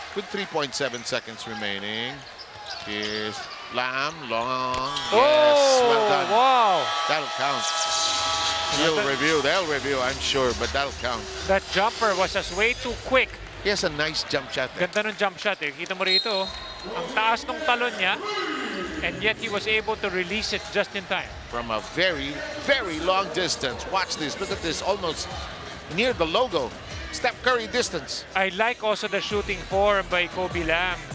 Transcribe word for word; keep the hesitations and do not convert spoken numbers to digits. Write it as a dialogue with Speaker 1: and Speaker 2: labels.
Speaker 1: with three point seven seconds remaining. Here's Lam, long.
Speaker 2: Oh,
Speaker 1: yes, well done.
Speaker 2: Wow.
Speaker 1: That'll count. He'll review, they'll review, I'm sure, but that'll count.
Speaker 2: That jumper was just way too quick.
Speaker 1: He has a nice jump shot. Eh?
Speaker 2: Ganda ng jump shot eh. Kita mo rito, ang taas ng talon niya, and yet he was able to release it just in time.
Speaker 1: From a very, very long distance. Watch this, look at this, almost near the logo. Steph Curry distance.
Speaker 2: I like also the shooting form by Kobey Lam.